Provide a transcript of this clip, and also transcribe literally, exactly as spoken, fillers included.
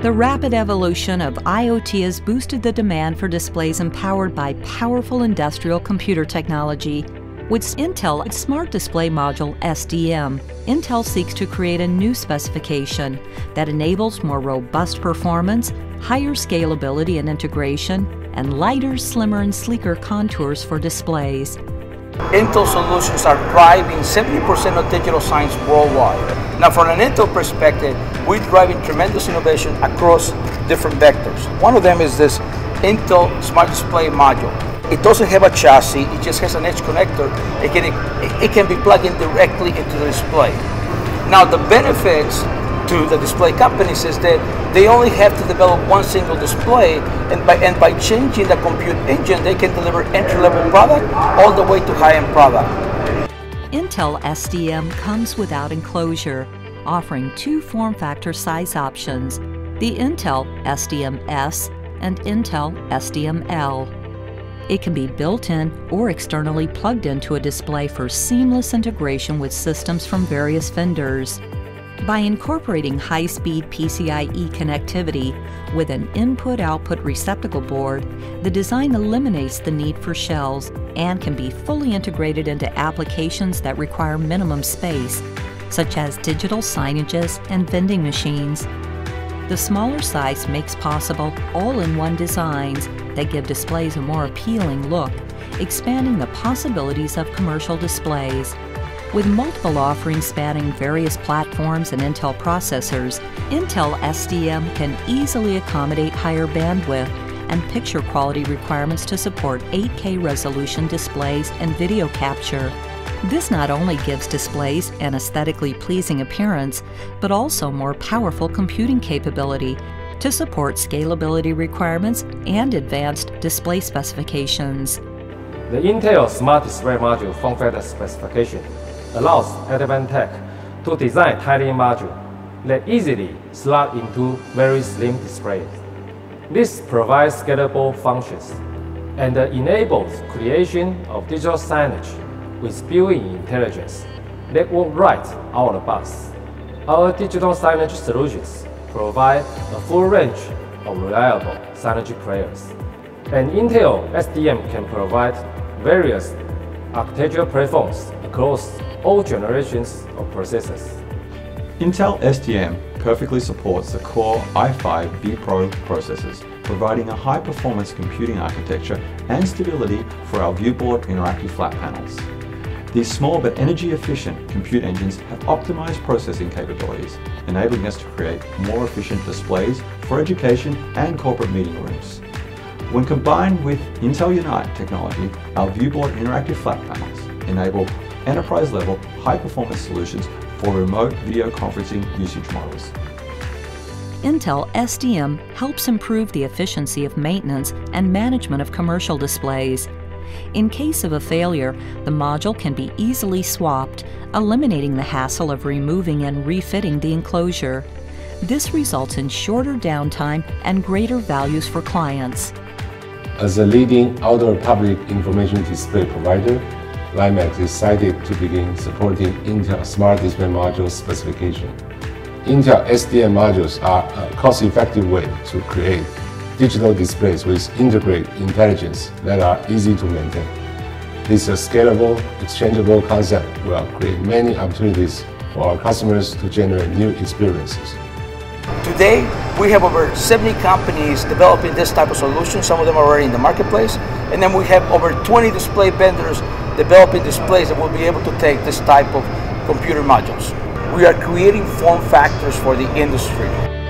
The rapid evolution of I O T has boosted the demand for displays empowered by powerful industrial computer technology. With Intel Smart Display Module S D M, Intel seeks to create a new specification that enables more robust performance, higher scalability and integration, and lighter, slimmer, and sleeker contours for displays. Intel solutions are driving seventy percent of digital science worldwide. Now, from an Intel perspective, we're driving tremendous innovation across different vectors. One of them is this Intel Smart Display Module. It doesn't have a chassis, it just has an edge connector. It can, it, it can be plugged in directly into the display. Now, the benefits to the display companies is that they only have to develop one single display, and by, and by changing the compute engine, they can deliver entry-level product all the way to high-end product. Intel S D M comes without enclosure, offering two form factor size options, the Intel S D M S and Intel S D M L. It can be built in or externally plugged into a display for seamless integration with systems from various vendors. By incorporating high-speed P C I E connectivity with an input-output receptacle board, the design eliminates the need for shells and can be fully integrated into applications that require minimum space, such as digital signages and vending machines. The smaller size makes possible all-in-one designs that give displays a more appealing look, expanding the possibilities of commercial displays. With multiple offerings spanning various platforms and Intel processors, Intel S D M can easily accommodate higher bandwidth and picture quality requirements to support eight K resolution displays and video capture. This not only gives displays an aesthetically pleasing appearance, but also more powerful computing capability to support scalability requirements and advanced display specifications. The Intel Smart Display Module form factor specification allows Advantech to design tiny modules that easily slot into very slim displays. This provides scalable functions and enables creation of digital signage with built-in intelligence that work right out of the box. Our digital signage solutions provide a full range of reliable signage players, and Intel S D M can provide various architectural platforms across all generations of processors. Intel S D M perfectly supports the Core i five vPro processors, providing a high-performance computing architecture and stability for our ViewBoard interactive flat panels. These small but energy-efficient compute engines have optimized processing capabilities, enabling us to create more efficient displays for education and corporate meeting rooms. When combined with Intel Unite technology, our ViewBoard interactive flat panels enable enterprise-level, high-performance solutions for remote video conferencing usage models. Intel S D M helps improve the efficiency of maintenance and management of commercial displays. In case of a failure, the module can be easily swapped, eliminating the hassle of removing and refitting the enclosure. This results in shorter downtime and greater values for clients. As a leading outdoor public information display provider, Limax is excited to begin supporting Intel Smart Display Module specification. Intel S D M modules are a cost-effective way to create digital displays with integrated intelligence that are easy to maintain. This scalable, exchangeable concept will create many opportunities for our customers to generate new experiences. Today, we have over seventy companies developing this type of solution. Some of them are already in the marketplace. And then we have over twenty display vendors developing displays that will be able to take this type of computer modules. We are creating form factors for the industry.